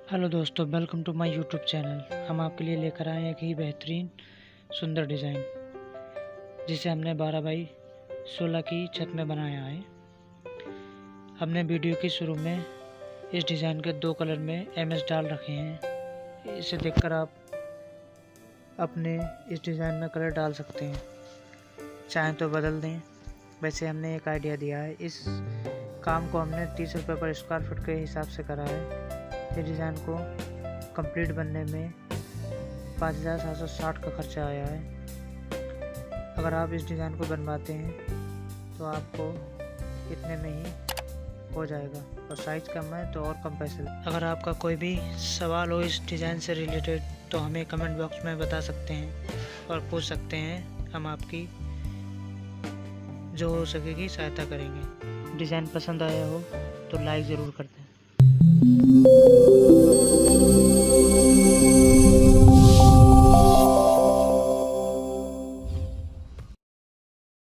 Hello दोस्तों, welcome to my YouTube channel. हम आपके लिए लेकर आए हैं एक ही बेहतरीन सुंदर डिज़ाइन, जिसे हमने 12 बाई 16 की छत में बनाया है। हमने वीडियो के शुरू में इस डिज़ाइन के 2 कलर में एमएस डाल रखे हैं। इसे देखकर आप अपने इस डिज़ाइन में कलर डाल सकते हैं, चाहें तो बदल दें। वैसे हमने एक आइडिया दिया है। इस काम को हमने 30 रुपये पर स्क्वायर फुट के हिसाब से करा है। इस डिज़ाइन को कंप्लीट बनने में 5,760 का खर्चा आया है। अगर आप इस डिज़ाइन को बनवाते हैं तो आपको इतने में ही हो जाएगा, और साइज़ कम है तो और कम पैसे। अगर आपका कोई भी सवाल हो इस डिज़ाइन से रिलेटेड तो हमें कमेंट बॉक्स में बता सकते हैं और पूछ सकते हैं। हम आपकी जो हो सकेगी सहायता करेंगे। डिज़ाइन पसंद आया हो तो लाइक ज़रूर कर दें।